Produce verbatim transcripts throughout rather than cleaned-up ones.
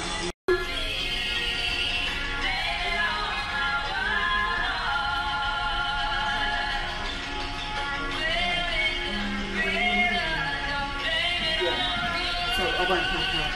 So I'll go and count out.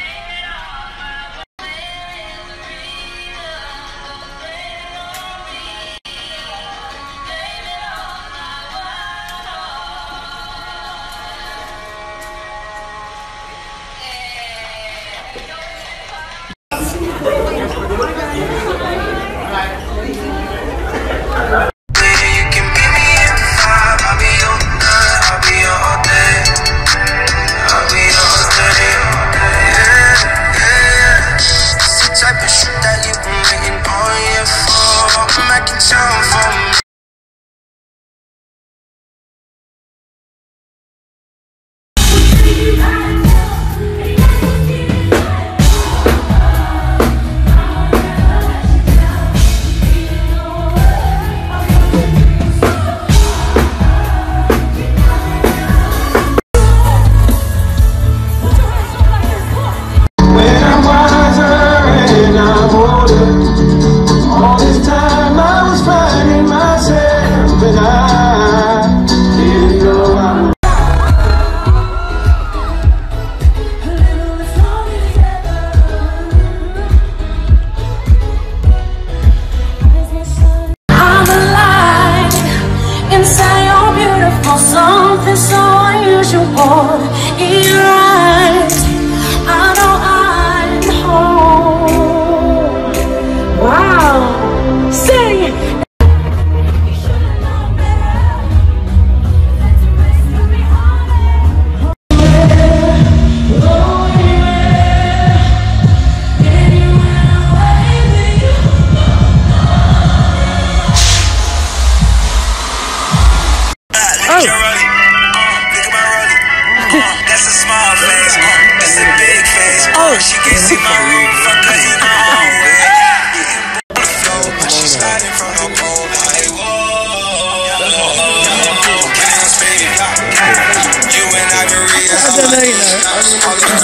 She can't see my room, fuck her in my own way. She's sliding from her pole like, whoa. You and I can read. I don't know,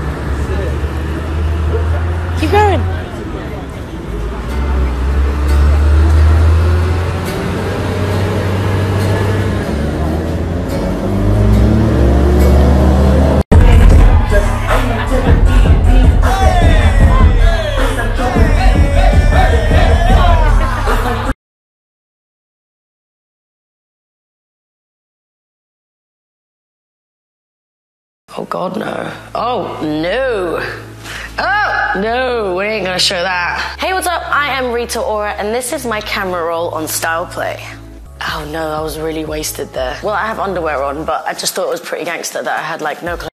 you know. Keep going. Oh God, no. Oh, no. Oh, no, we ain't gonna show that. Hey, what's up? I am Rita Ora, and this is my camera roll on Style Play. Oh no, I was really wasted there. Well, I have underwear on, but I just thought it was pretty gangster that I had like no clothes.